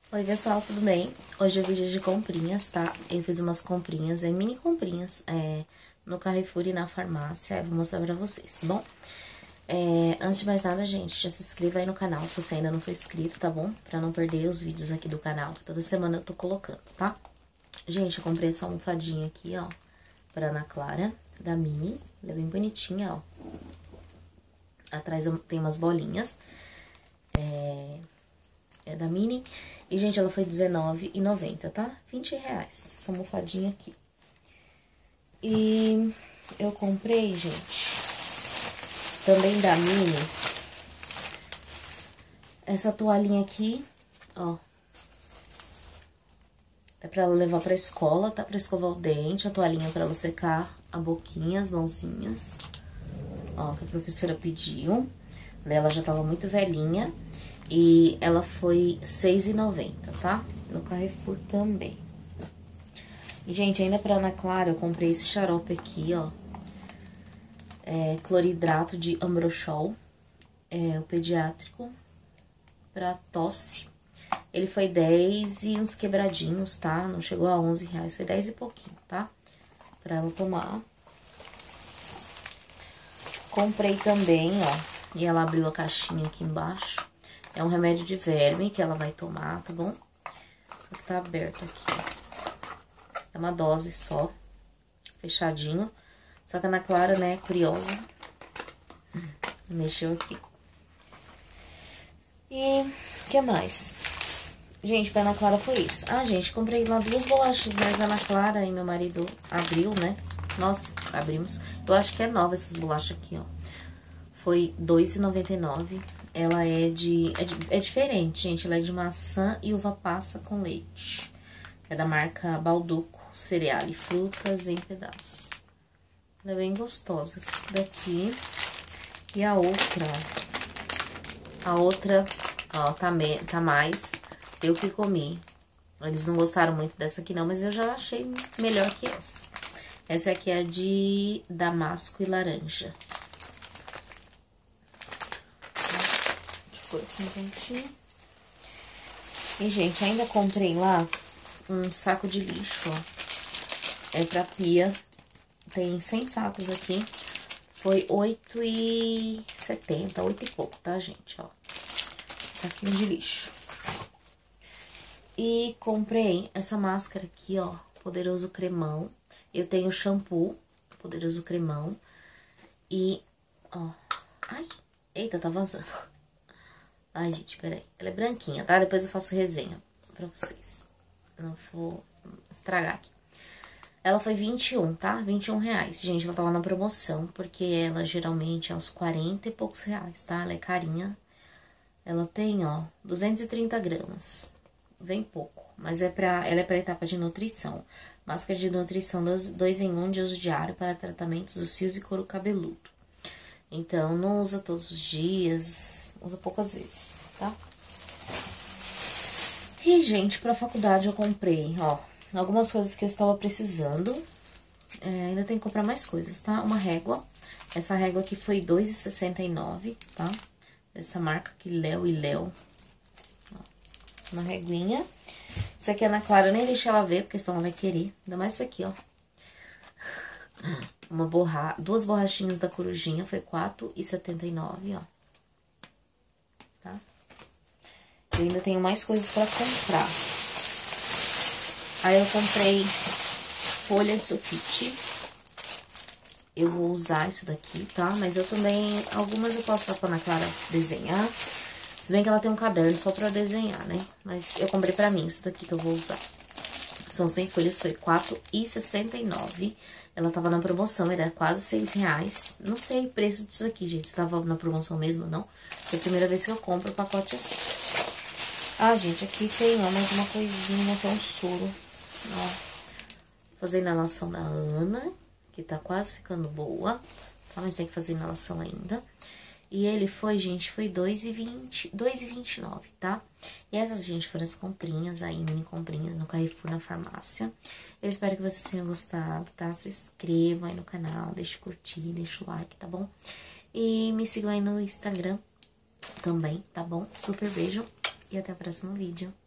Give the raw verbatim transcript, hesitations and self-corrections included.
Oi pessoal, tudo bem? Hoje é vídeo de comprinhas, tá? Eu fiz umas comprinhas, é mini comprinhas, é, no Carrefour e na farmácia, eu vou mostrar pra vocês, tá bom? É, antes de mais nada, gente, já se inscreva aí no canal se você ainda não for inscrito, tá bom? Pra não perder os vídeos aqui do canal, toda semana eu tô colocando, tá? Gente, eu comprei essa almofadinha aqui, ó, pra Ana Clara, da Mini, ela é bem bonitinha, ó. Atrás tem umas bolinhas, é... É da Mini. E, gente, ela foi R$dezenove reais e noventa centavos, tá? vinte reais, essa almofadinha aqui. E eu comprei, gente, também da Mini, essa toalhinha aqui, ó. É pra ela levar pra escola, tá? Pra escovar o dente, a toalhinha pra ela secar a boquinha, as mãozinhas. Ó, que a professora pediu. Ela já tava muito velhinha. E ela foi seis reais e noventa centavos, tá? No Carrefour também. E, gente, ainda pra Ana Clara, eu comprei esse xarope aqui, ó. É cloridrato de Ambroxol. É o pediátrico pra tosse. Ele foi dez e uns quebradinhos, tá? Não chegou a onze reais, foi dez e pouquinho, tá? Pra ela tomar. Comprei também, ó. E ela abriu a caixinha aqui embaixo. É um remédio de verme que ela vai tomar, tá bom? Só que tá aberto aqui. É uma dose só, fechadinho. Só que a Ana Clara, né, curiosa, mexeu aqui. E o que mais? Gente, pra Ana Clara foi isso. Ah, gente, comprei lá duas bolachas, mas a Ana Clara e meu marido abriu, né? Nós abrimos. Eu acho que é nova essas bolachas aqui, ó. Foi dois reais e noventa e nove centavos. Ela é de, é de... É diferente, gente. Ela é de maçã e uva passa com leite. É da marca Balduco, cereal e frutas em pedaços. Ela é bem gostosa. Essa daqui. E a outra, ó. A outra, ó, tá, me, tá mais. Eu que comi. Eles não gostaram muito dessa aqui não, mas eu já achei melhor que essa. Essa aqui é de damasco e laranja. Por aqui um cantinho. E, gente, ainda comprei lá um saco de lixo, ó. É pra pia. Tem cem sacos aqui. Foi oito reais e setenta centavos, oito e pouco, tá, gente? Ó. Saquinho de lixo. E comprei essa máscara aqui, ó. Poderoso Cremão. Eu tenho shampoo, Poderoso Cremão. E, ó. Ai, eita, tá vazando. Ai, gente, peraí. Ela é branquinha, tá? Depois eu faço resenha pra vocês. Não vou estragar aqui. Ela foi vinte e um, tá? vinte e um reais. Gente, ela tava na promoção, porque ela geralmente é uns quarenta e poucos reais, tá? Ela é carinha. Ela tem, ó, duzentos e trinta gramas. Vem pouco, mas é pra, ela é pra etapa de nutrição. Máscara de nutrição dois em um de uso diário para tratamentos dos fios e couro cabeludo. Então, não usa todos os dias, usa poucas vezes, tá? E, gente, pra faculdade eu comprei, ó, algumas coisas que eu estava precisando. É, ainda tem que comprar mais coisas, tá? Uma régua. Essa régua aqui foi dois reais e sessenta e nove centavos, tá? Essa marca aqui, Léo e Léo. Ó, uma reguinha. Isso aqui, a Ana Clara, nem deixa ela ver, porque senão ela vai querer. Ainda mais isso aqui, ó. Uma borra... Duas borrachinhas da Corujinha, foi quatro reais e setenta e nove centavos, ó. Tá? Eu ainda tenho mais coisas pra comprar. Aí eu comprei folha de sulfite. Eu vou usar isso daqui, tá? Mas eu também... Algumas eu posso dar pra Ana Clara desenhar. Se bem que ela tem um caderno só pra desenhar, né? Mas eu comprei pra mim isso daqui que eu vou usar. São cem folhas, foi quatro reais e sessenta e nove centavos. Ela tava na promoção, era quase seis reais. Não sei o preço disso aqui, gente, se tava na promoção mesmo ou não. É a primeira vez que eu compro o pacote assim. Ah, gente, aqui tem, ó, mais uma coisinha, que é um soro. Ó, fazer inalação da Ana, que tá quase ficando boa, tá? Mas tem que fazer inalação ainda. E ele foi, gente, foi dois reais e vinte, dois reais e vinte e nove, tá? E essas, gente, foram as comprinhas aí, mini comprinhas no Carrefour, na farmácia. Eu espero que vocês tenham gostado, tá? Se inscrevam aí no canal, deixa o curtir, deixa o like, tá bom? E me sigam aí no Instagram também, tá bom? Super beijo e até o próximo vídeo.